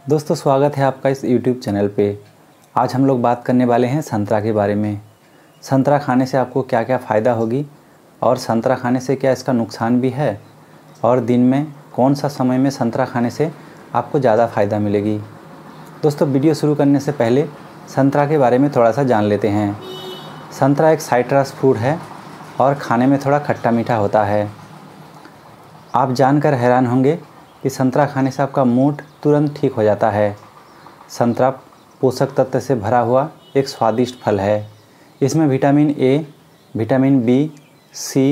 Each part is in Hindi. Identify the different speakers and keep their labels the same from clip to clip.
Speaker 1: दोस्तों स्वागत है आपका इस YouTube चैनल पे। आज हम लोग बात करने वाले हैं संतरा के बारे में। संतरा खाने से आपको क्या क्या फ़ायदा होगी और संतरा खाने से क्या इसका नुकसान भी है, और दिन में कौन सा समय में संतरा खाने से आपको ज़्यादा फ़ायदा मिलेगी। दोस्तों वीडियो शुरू करने से पहले संतरा के बारे में थोड़ा सा जान लेते हैं। संतरा एक साइट्रस फ्रूट है और खाने में थोड़ा खट्टा मीठा होता है। आप जानकर हैरान होंगे कि संतरा खाने से आपका मूड तुरंत ठीक हो जाता है। संतरा पोषक तत्व से भरा हुआ एक स्वादिष्ट फल है। इसमें vitamin A, vitamin B, C,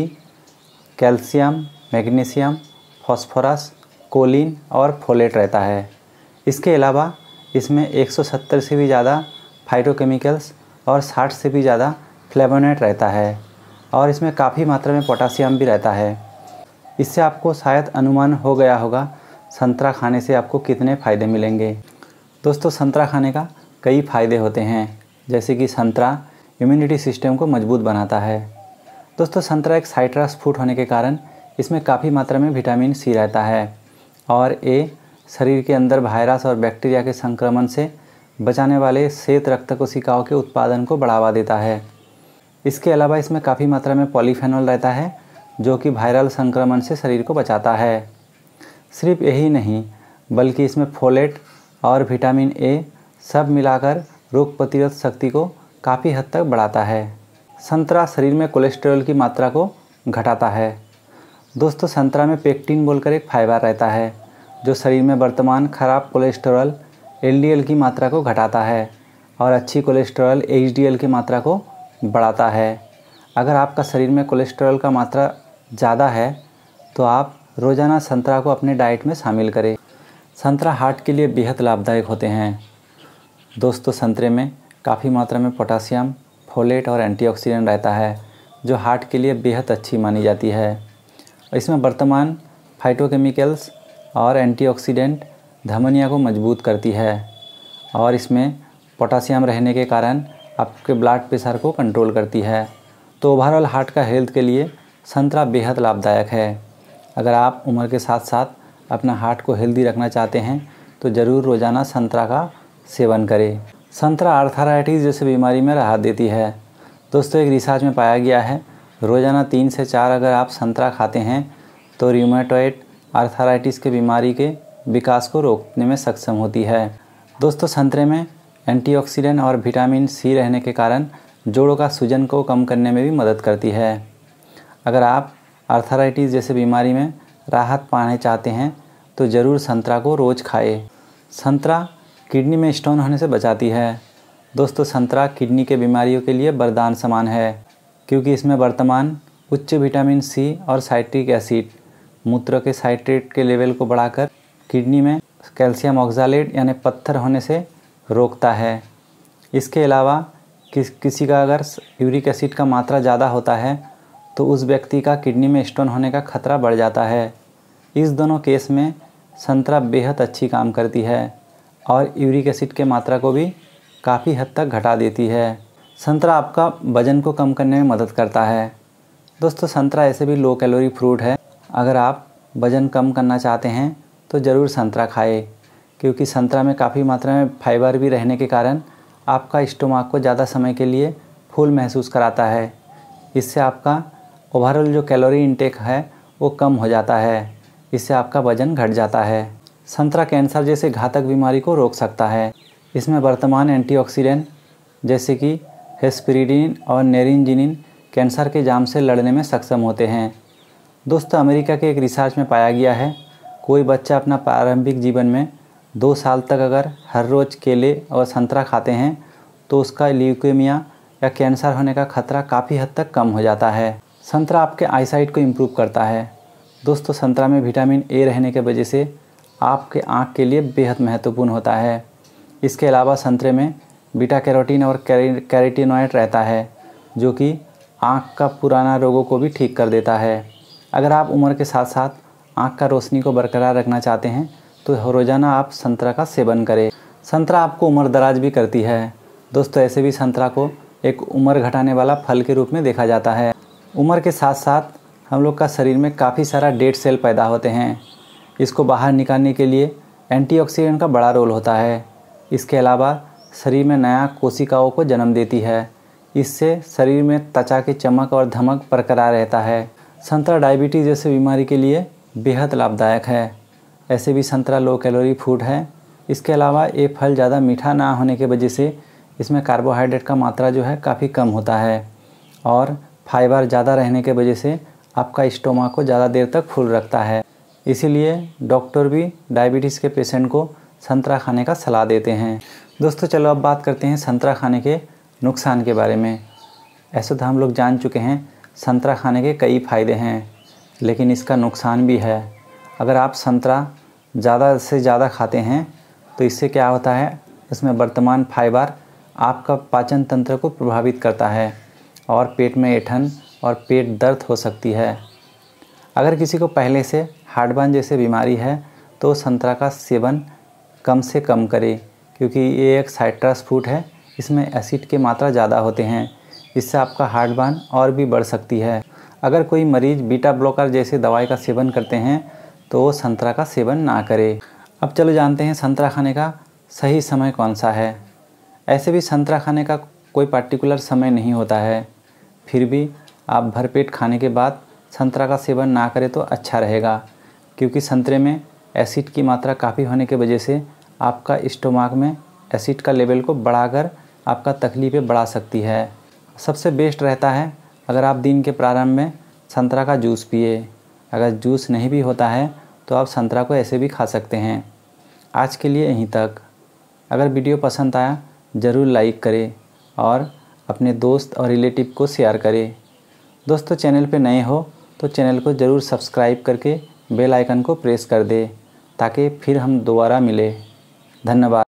Speaker 1: calcium, magnesium, phosphorus, choline और फोलेट रहता है। इसके अलावा इसमें 170 से भी ज़्यादा फाइटोकेमिकल्स और 60 से भी ज़्यादा फ्लेवोनोइड रहता है, और इसमें काफ़ी मात्रा में पोटासियम भी रहता है। इससे आपको शायद अनुमान हो गया होगा संतरा खाने से आपको कितने फ़ायदे मिलेंगे। दोस्तों संतरा खाने का कई फ़ायदे होते हैं, जैसे कि संतरा इम्यूनिटी सिस्टम को मजबूत बनाता है। दोस्तों संतरा एक साइट्रस फ्रूट होने के कारण इसमें काफ़ी मात्रा में विटामिन सी रहता है, और ए शरीर के अंदर वायरस और बैक्टीरिया के संक्रमण से बचाने वाले श्वेत रक्त कोशिकाओं के उत्पादन को बढ़ावा देता है। इसके अलावा इसमें काफ़ी मात्रा में पॉलीफेनॉल रहता है, जो कि वायरल संक्रमण से शरीर को बचाता है। सिर्फ यही नहीं, बल्कि इसमें फोलेट और विटामिन ए सब मिलाकर रोग प्रतिरोध शक्ति को काफ़ी हद तक बढ़ाता है। संतरा शरीर में कोलेस्ट्रॉल की मात्रा को घटाता है। दोस्तों संतरा में पेक्टिन बोलकर एक फाइबर रहता है, जो शरीर में वर्तमान खराब कोलेस्ट्रॉल एलडीएल की मात्रा को घटाता है और अच्छी कोलेस्ट्रॉल एचडीएल की मात्रा को बढ़ाता है। अगर आपका शरीर में कोलेस्ट्रॉल का मात्रा ज़्यादा है तो आप रोज़ाना संतरा को अपने डाइट में शामिल करें। संतरा हार्ट के लिए बेहद लाभदायक होते हैं। दोस्तों संतरे में काफ़ी मात्रा में पोटासियम, फोलेट और एंटीऑक्सीडेंट रहता है, जो हार्ट के लिए बेहद अच्छी मानी जाती है। इसमें वर्तमान फाइटोकेमिकल्स और एंटीऑक्सीडेंट धमनियों को मजबूत करती है, और इसमें पोटासियम रहने के कारण आपके ब्लड प्रेशर को कंट्रोल करती है। तो ओवरऑल हार्ट का हेल्थ के लिए संतरा बेहद लाभदायक है। अगर आप उम्र के साथ साथ अपना हार्ट को हेल्दी रखना चाहते हैं तो ज़रूर रोज़ाना संतरा का सेवन करें। संतरा आर्थराइटिस जैसी बीमारी में राहत देती है। दोस्तों एक रिसर्च में पाया गया है, रोज़ाना 3 से 4 अगर आप संतरा खाते हैं तो रूमेटॉइड आर्थराइटिस के बीमारी के विकास को रोकने में सक्षम होती है। दोस्तों संतरे में एंटीऑक्सीडेंट और विटामिन सी रहने के कारण जोड़ों का सूजन को कम करने में भी मदद करती है। अगर आप आर्थराइटिस जैसे बीमारी में राहत पाना चाहते हैं तो ज़रूर संतरा को रोज़ खाएं। संतरा किडनी में स्टोन होने से बचाती है। दोस्तों संतरा किडनी के बीमारियों के लिए वरदान समान है, क्योंकि इसमें वर्तमान उच्च विटामिन सी और साइट्रिक एसिड मूत्र के साइट्रेट के लेवल को बढ़ाकर किडनी में कैल्शियम ऑक्सलेट यानी पत्थर होने से रोकता है। इसके अलावा किसी का अगर यूरिक एसिड का मात्रा ज़्यादा होता है तो उस व्यक्ति का किडनी में स्टोन होने का खतरा बढ़ जाता है। इस दोनों केस में संतरा बेहद अच्छी काम करती है और यूरिक एसिड के मात्रा को भी काफ़ी हद तक घटा देती है। संतरा आपका वज़न को कम करने में मदद करता है। दोस्तों संतरा ऐसे भी लो कैलोरी फ्रूट है। अगर आप वज़न कम करना चाहते हैं तो ज़रूर संतरा खाएं, क्योंकि संतरा में काफ़ी मात्रा में फाइबर भी रहने के कारण आपका स्टोमक को ज़्यादा समय के लिए फुल महसूस कराता है। इससे आपका ओवरऑल जो कैलोरी इंटेक है वो कम हो जाता है। इससे आपका वज़न घट जाता है। संतरा कैंसर जैसे घातक बीमारी को रोक सकता है। इसमें वर्तमान एंटीऑक्सीडेंट जैसे कि हेस्पेरिडिन और नेरिंजिनिन कैंसर के जाम से लड़ने में सक्षम होते हैं। दोस्तों अमेरिका के एक रिसर्च में पाया गया है, कोई बच्चा अपना प्रारंभिक जीवन में 2 साल तक अगर हर रोज़ केले और संतरा खाते हैं तो उसका ल्यूकेमिया या कैंसर होने का खतरा काफ़ी हद तक कम हो जाता है। संतरा आपके आईसाइट को इम्प्रूव करता है। दोस्तों संतरा में विटामिन ए रहने के वजह से आपके आँख के लिए बेहद महत्वपूर्ण होता है। इसके अलावा संतरे में बीटा कैरोटीन और कैरोटीनॉइड रहता है, जो कि आँख का पुराना रोगों को भी ठीक कर देता है। अगर आप उम्र के साथ साथ आँख का रोशनी को बरकरार रखना चाहते हैं तो रोज़ाना आप संतरा का सेवन करें। संतरा आपको उम्र दराज भी करती है। दोस्तों ऐसे भी संतरा को एक उम्र घटाने वाला फल के रूप में देखा जाता है। उम्र के साथ साथ हम लोग का शरीर में काफ़ी सारा डेड सेल पैदा होते हैं। इसको बाहर निकालने के लिए एंटीऑक्सीडेंट का बड़ा रोल होता है। इसके अलावा शरीर में नया कोशिकाओं को जन्म देती है। इससे शरीर में त्वचा की चमक और धमक बरकरार रहता है। संतरा डायबिटीज़ जैसे बीमारी के लिए बेहद लाभदायक है। ऐसे भी संतरा लो कैलोरी फूड है। इसके अलावा ये फल ज़्यादा मीठा ना होने की वजह से इसमें कार्बोहाइड्रेट का मात्रा जो है काफ़ी कम होता है और फाइबर ज़्यादा रहने के वजह से आपका स्टोमक को ज़्यादा देर तक फुल रखता है। इसीलिए डॉक्टर भी डायबिटीज़ के पेशेंट को संतरा खाने का सलाह देते हैं। दोस्तों चलो अब बात करते हैं संतरा खाने के नुकसान के बारे में। ऐसे तो हम लोग जान चुके हैं संतरा खाने के कई फ़ायदे हैं, लेकिन इसका नुकसान भी है। अगर आप संतरा ज़्यादा से ज़्यादा खाते हैं तो इससे क्या होता है, इसमें वर्तमान फाइबर आपका पाचन तंत्र को प्रभावित करता है और पेट में ऐंठन और पेट दर्द हो सकती है। अगर किसी को पहले से हार्टबर्न जैसे बीमारी है तो संतरा का सेवन कम से कम करें, क्योंकि ये एक साइट्रस फ्रूट है। इसमें एसिड की मात्रा ज़्यादा होते हैं। इससे आपका हार्टबर्न और भी बढ़ सकती है। अगर कोई मरीज़ बीटा ब्लॉकर जैसे दवाई का सेवन करते हैं तो वो संतरा का सेवन ना करें। अब चलो जानते हैं संतरा खाने का सही समय कौन सा है। ऐसे भी संतरा खाने का कोई पर्टिकुलर समय नहीं होता है, फिर भी आप भरपेट खाने के बाद संतरा का सेवन ना करें तो अच्छा रहेगा, क्योंकि संतरे में एसिड की मात्रा काफ़ी होने की वजह से आपका स्टोमक में एसिड का लेवल को बढ़ाकर आपका तकलीफ़ें बढ़ा सकती है। सबसे बेस्ट रहता है अगर आप दिन के प्रारंभ में संतरा का जूस पिए। अगर जूस नहीं भी होता है तो आप संतरा को ऐसे भी खा सकते हैं। आज के लिए यहीं तक। अगर वीडियो पसंद आया ज़रूर लाइक करें और अपने दोस्त और रिलेटिव को शेयर करें। दोस्तों चैनल पे नए हो तो चैनल को ज़रूर सब्सक्राइब करके बेल आइकन को प्रेस कर दें ताकि फिर हम दोबारा मिले। धन्यवाद।